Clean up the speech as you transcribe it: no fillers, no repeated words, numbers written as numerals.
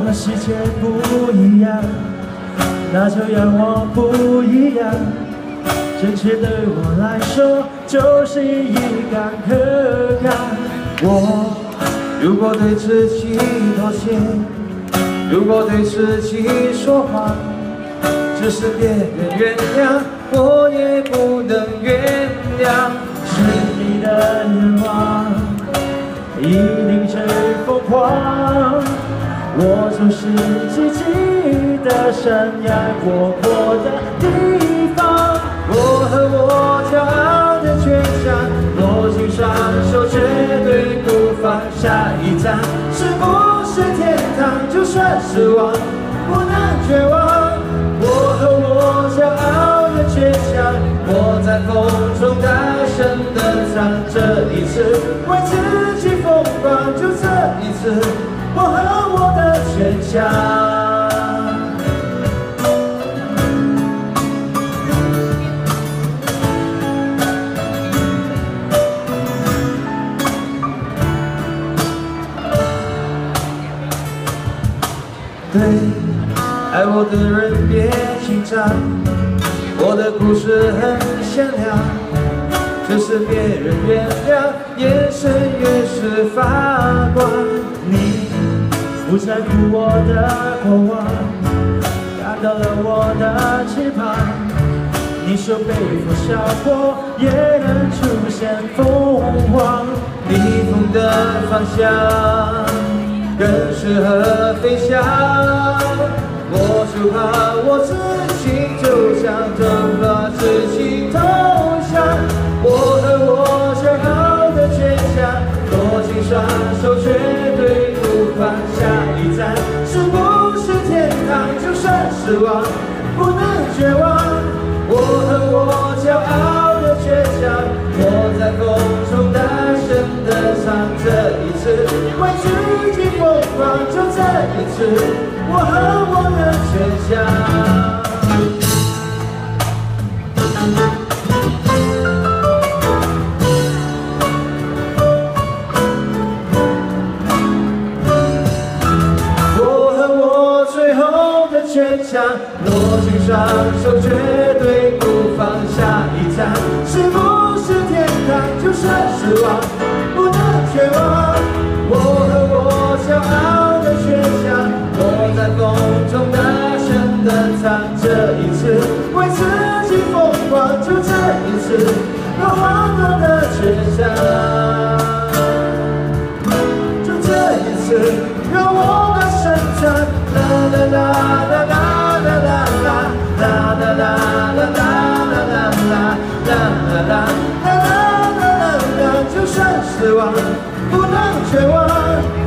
了世界不一样，那就让我不一样。真切对我来说就是一杆可感。我如果对自己妥协，如果对自己说谎，只是别人原谅，我也不能原谅。是你的愿望，一定最疯狂。我就是自己的生涯活过的地方。我和我骄傲的倔强，握紧双手绝对不放。下一站是不是天堂？就算失望，不能绝望。我和我骄傲的倔强，我在风中大声地唱。这一次为自己疯狂，就这一次，我和我的倔强。对，爱我的人别紧张，我的故事很响亮，只是别人原谅，眼神越是发光。你不在乎我的过往，看到了我的翅膀，你说被风烧过也能出现凤凰。逆风的方向更适合飞翔，我就怕我自己就像蒸发自己投降。我和我骄傲的倔强，握紧双手绝对不放。下一站是不是天堂？就算失望，不能绝望。我和我骄傲的倔强，我在风中大声地唱。这一次为自己疯狂，就这一次，我和我的倔强。我和我最后的倔强，握紧双手绝对不放。下一站是不是天堂？就算失望，不能绝望。我和我骄傲的倔强，我在风中大声地唱。这一次为自己疯狂，就这一次，让我的倔强。就这一次，让我的生长。啦啦啦啦啦啦啦啦啦啦啦啦啦啦啦啦啦啦啦，就算失望，不能绝望。